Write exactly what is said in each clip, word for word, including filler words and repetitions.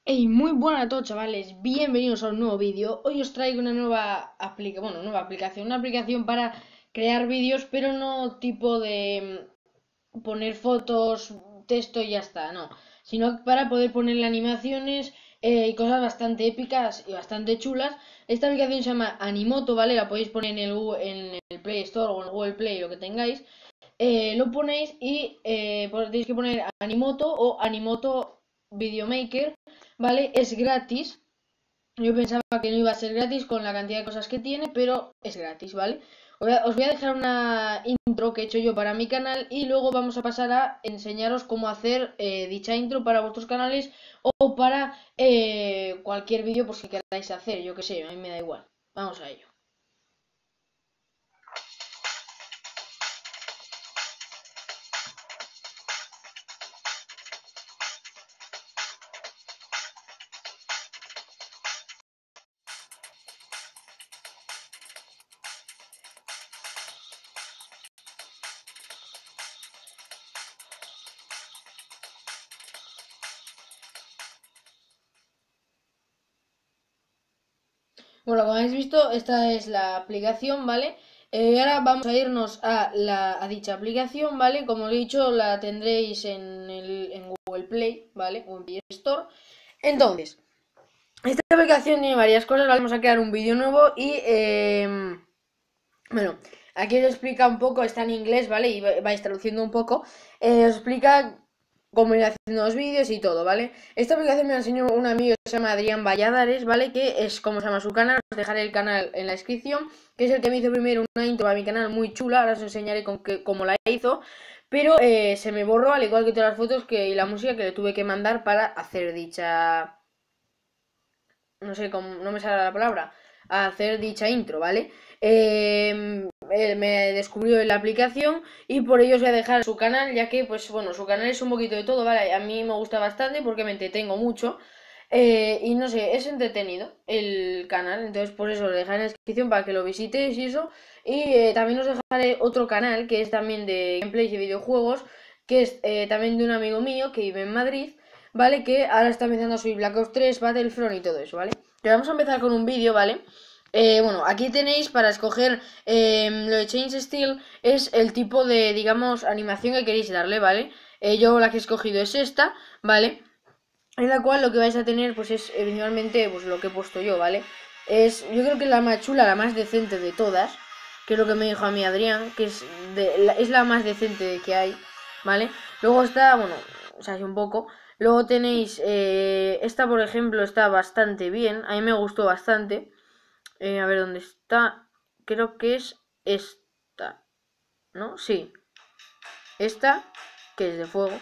Hey, muy buenas a todos, chavales, bienvenidos a un nuevo vídeo. Hoy os traigo una nueva aplicación, bueno, nueva aplicación, una aplicación para crear vídeos, pero no tipo de mm, poner fotos, texto y ya está, no, sino para poder ponerle animaciones eh, y cosas bastante épicas y bastante chulas. Esta aplicación se llama Animoto, ¿vale? La podéis poner en el, Gu- en el Play Store o en el Google Play, lo que tengáis. Eh, lo ponéis y eh, tenéis que poner Animoto o Animoto Videomaker, ¿vale? Es gratis. Yo pensaba que no iba a ser gratis con la cantidad de cosas que tiene, pero es gratis, ¿vale? Os voy a, os voy a dejar una intro que he hecho yo para mi canal y luego vamos a pasar a enseñaros cómo hacer eh, dicha intro para vuestros canales o para eh, cualquier vídeo por si queráis hacer, yo que sé, a mí me da igual. Vamos a ello. Bueno, como habéis visto, esta es la aplicación, ¿vale? Eh, ahora vamos a irnos a, la, a dicha aplicación, ¿vale? Como os he dicho, la tendréis en, el, en Google Play, ¿vale? O en Play Store. Entonces, esta aplicación tiene varias cosas, ¿vale? Vamos a crear un vídeo nuevo y, eh, bueno, aquí os explica un poco, está en inglés, ¿vale? Y vais traduciendo un poco. Eh, os explica cómo ir haciendo los vídeos y todo, ¿vale? Esta aplicación me la enseñó un amigo que se llama Adrián Valladares, ¿vale? Que es como se llama su canal, os dejaré el canal en la descripción, que es el que me hizo primero una intro a mi canal muy chula, ahora os enseñaré con que, cómo la hizo, pero eh, se me borró, al igual que todas las fotos que, y la música que le tuve que mandar para hacer dicha... no sé, cómo, no me sale la palabra, a hacer dicha intro, ¿vale? Eh, él me descubrió en la aplicación y por ello os voy a dejar su canal, ya que, pues bueno, su canal es un poquito de todo, ¿vale? A mí me gusta bastante porque me entretengo mucho. Eh, y no sé, es entretenido el canal, entonces por eso lo dejaré en la descripción para que lo visitéis y eso. Y eh, también os dejaré otro canal que es también de gameplays y videojuegos, que es eh, también de un amigo mío que vive en Madrid, ¿vale? Que ahora está empezando a subir Black Ops tres, Battlefront y todo eso, ¿vale? Que vamos a empezar con un vídeo, ¿vale? Eh, bueno, aquí tenéis para escoger eh, lo de Change Style, es el tipo de, digamos, animación que queréis darle, ¿vale? Eh, yo la que he escogido es esta, ¿vale? En la cual lo que vais a tener, pues es eventualmente, pues lo que he puesto yo, ¿vale? Es, yo creo que es la más chula, la más decente de todas, que es lo que me dijo a mí Adrián, que es, de, la, es la más decente que hay, ¿vale? Luego está, bueno, o sea, un poco. Luego tenéis, eh, esta por ejemplo está bastante bien, a mí me gustó bastante. Eh, a ver dónde está, creo que es esta, ¿no? Sí, esta, que es de fuego.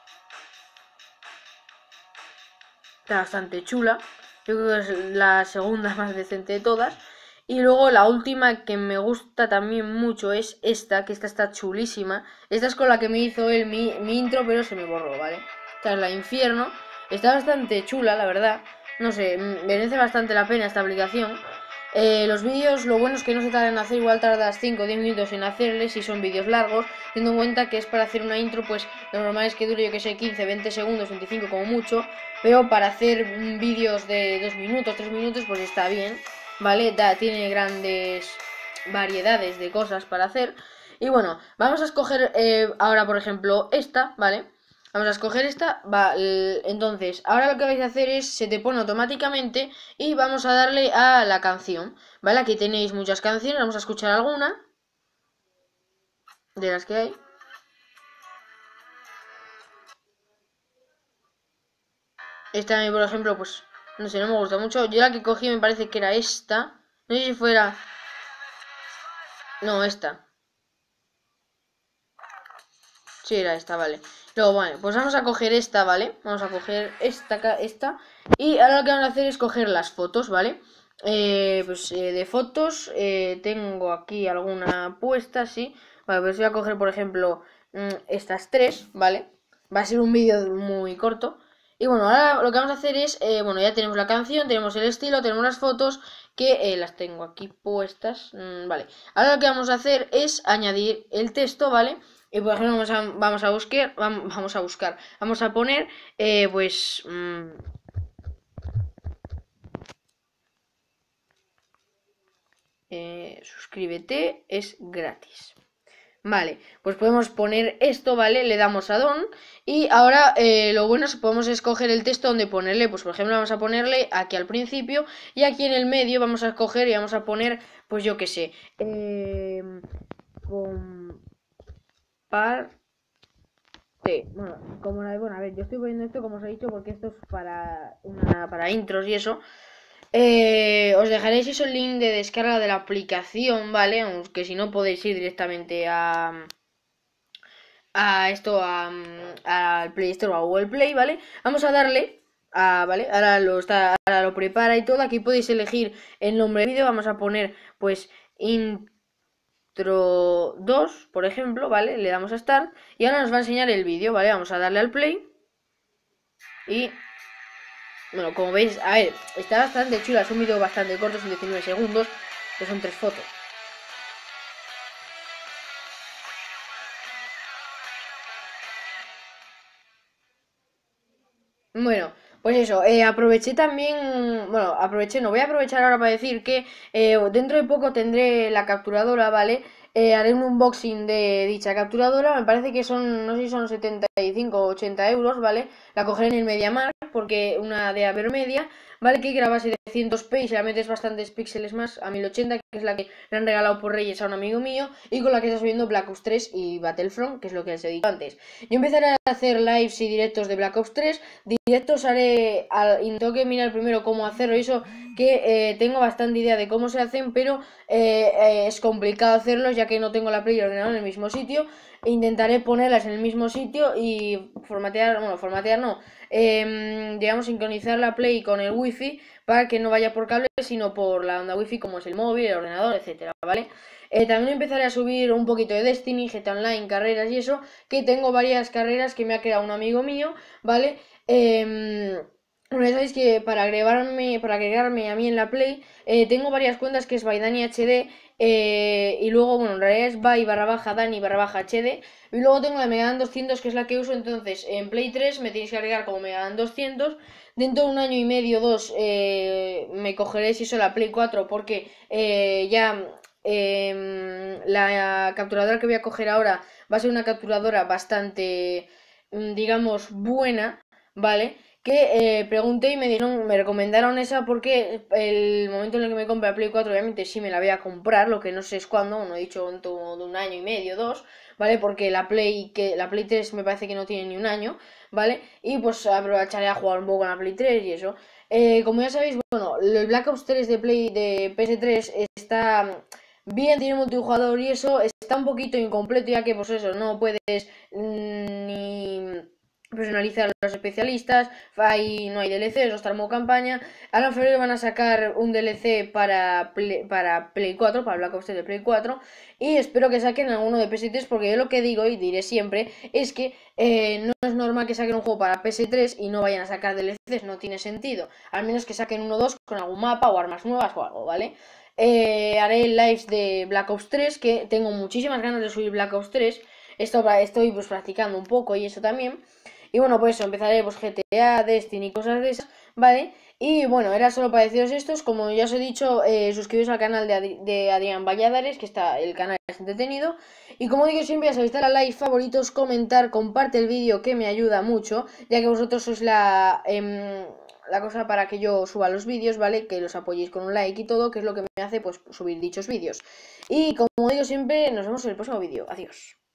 Está bastante chula. Yo creo que es la segunda más decente de todas. Y luego la última que me gusta también mucho es esta, que esta está chulísima. Esta es con la que me hizo él mi, mi intro, pero se me borró, ¿vale? Esta es la Infierno. Está bastante chula, la verdad. No sé, merece bastante la pena esta aplicación. Eh, los vídeos, lo bueno es que no se tardan en hacer, igual tardas cinco o diez minutos en hacerles si son vídeos largos, teniendo en cuenta que es para hacer una intro, pues lo normal es que dure, yo que sé, quince, veinte segundos, veinticinco como mucho, pero para hacer vídeos de dos minutos, tres minutos, pues está bien, ¿vale? Da, tiene grandes variedades de cosas para hacer. Y bueno, vamos a escoger eh, ahora, por ejemplo, esta, ¿vale? Vamos a escoger esta, va, entonces, ahora lo que vais a hacer es, se te pone automáticamente y vamos a darle a la canción, ¿vale? Aquí tenéis muchas canciones, vamos a escuchar alguna de las que hay. Esta a mí, por ejemplo, pues, no sé, no me gusta mucho. Yo la que cogí me parece que era esta. No sé si fuera... No, esta. Sí, era esta, vale. Luego, vale, pues vamos a coger esta, ¿vale? Vamos a coger esta, esta. Y ahora lo que vamos a hacer es coger las fotos, ¿vale? Eh, pues eh, de fotos eh, tengo aquí alguna puesta, sí. Vale, pues voy a coger, por ejemplo, mmm, estas tres, ¿vale? Va a ser un vídeo muy corto. Y bueno, ahora lo que vamos a hacer es, eh, bueno, ya tenemos la canción, tenemos el estilo, tenemos las fotos, que eh, las tengo aquí puestas, mmm, vale. Ahora lo que vamos a hacer es añadir el texto, ¿vale? Y por ejemplo vamos a, vamos a buscar, vamos a buscar, vamos a poner, eh, pues, mmm, eh, suscríbete, es gratis. Vale, pues podemos poner esto, ¿vale? Le damos a Don y ahora eh, lo bueno es que podemos escoger el texto donde ponerle, pues por ejemplo vamos a ponerle aquí al principio y aquí en el medio vamos a escoger y vamos a poner, pues yo qué sé, eh, comparte, bueno, como la, bueno, a ver, yo estoy poniendo esto como os he dicho porque esto es para, una, para intros y eso. Eh, os dejaré eso el link de descarga de la aplicación, ¿vale? Aunque si no podéis ir directamente a a esto al Play Store o a Google Play, ¿vale? Vamos a darle a, ¿vale? Ahora lo está, ahora lo prepara y todo. Aquí podéis elegir el nombre del vídeo. Vamos a poner pues intro dos, por ejemplo, ¿vale? Le damos a Start y ahora nos va a enseñar el vídeo, ¿vale? Vamos a darle al play y bueno, como veis, a ver, está bastante chulo, es un vídeo bastante corto, son diecinueve segundos, que son tres fotos. Bueno, pues eso, eh, aproveché también, bueno, aproveché, no voy a aprovechar ahora para decir que eh, dentro de poco tendré la capturadora, ¿vale? Eh, haré un unboxing de dicha capturadora, me parece que son, no sé si son setenta y cinco o ochenta euros, ¿vale? La cogeré en el MediaMarkt porque una de Avermedia, ¿vale? Que graba setecientos p y si la metes bastantes píxeles más a mil ochenta, que es la que le han regalado por Reyes a un amigo mío, y con la que está subiendo Black Ops tres y Battlefront, que es lo que les he dicho antes. Yo empezaré a hacer lives y directos de Black Ops tres, directos haré, al, y tengo que mirar primero cómo hacerlo, y eso que eh, tengo bastante idea de cómo se hacen, pero eh, eh, es complicado hacerlos ya que no tengo la Play y el ordenador en el mismo sitio. Intentaré ponerlas en el mismo sitio y formatear, bueno, formatear no, eh, digamos sincronizar la Play con el wifi para que no vaya por cable sino por la onda wifi como es el móvil, el ordenador, etcétera, ¿vale? Eh, también empezaré a subir un poquito de Destiny, G T A Online, carreras y eso, que tengo varias carreras que me ha creado un amigo mío, ¿vale? Eh, bueno, ya sabéis que para agregarme, para agregarme a mí en la Play, eh, tengo varias cuentas que es Baidani H D, eh, y luego, bueno, en realidad es by barra baja Dani barra baja H D, y luego tengo la Megadan doscientos que es la que uso, entonces en Play tres me tenéis que agregar como Megadan doscientos, dentro de un año y medio, dos, eh, me cogeré si eso la Play cuatro porque eh, ya eh, la capturadora que voy a coger ahora va a ser una capturadora bastante, digamos, buena, ¿vale? Que eh, pregunté y me dijeron, me recomendaron esa porque el momento en el que me compre la Play cuatro obviamente sí me la voy a comprar, lo que no sé es cuándo, no he dicho dentro de un año y medio, dos, ¿vale? Porque la Play que la Play tres me parece que no tiene ni un año, ¿vale? Y pues aprovecharé a jugar un poco con la Play tres y eso. Eh, como ya sabéis, bueno, el Black Ops tres de Play de P S tres está bien, tiene multijugador y eso, está un poquito incompleto ya que pues eso, no puedes mmm, ni personalizar los especialistas, hay, no hay D L C, no está el modo campaña. Ahora en febrero van a sacar un D L C para Play, para Play cuatro, para Black Ops tres de Play cuatro, y espero que saquen alguno de P S tres porque yo lo que digo y diré siempre es que eh, no es normal que saquen un juego para P S tres y no vayan a sacar D L Cs, no tiene sentido, al menos que saquen uno o dos con algún mapa o armas nuevas o algo, ¿vale? Eh, haré lives de Black Ops tres, que tengo muchísimas ganas de subir Black Ops tres, esto, estoy pues practicando un poco y eso también. Y bueno, pues eso, empezaré pues G T A, Destiny y cosas de esas, ¿vale? Y bueno, era solo para deciros estos, como ya os he dicho, eh, suscribiros al canal de, Adri de Adrián Valladares, que está, el canal es entretenido. Y como digo siempre, ya sabéis, darle a like, favoritos, comentar, comparte el vídeo, que me ayuda mucho, ya que vosotros sois la... Eh, la cosa para que yo suba los vídeos, ¿vale? Que los apoyéis con un like y todo, que es lo que me hace pues subir dichos vídeos. Y como digo siempre, nos vemos en el próximo vídeo. Adiós.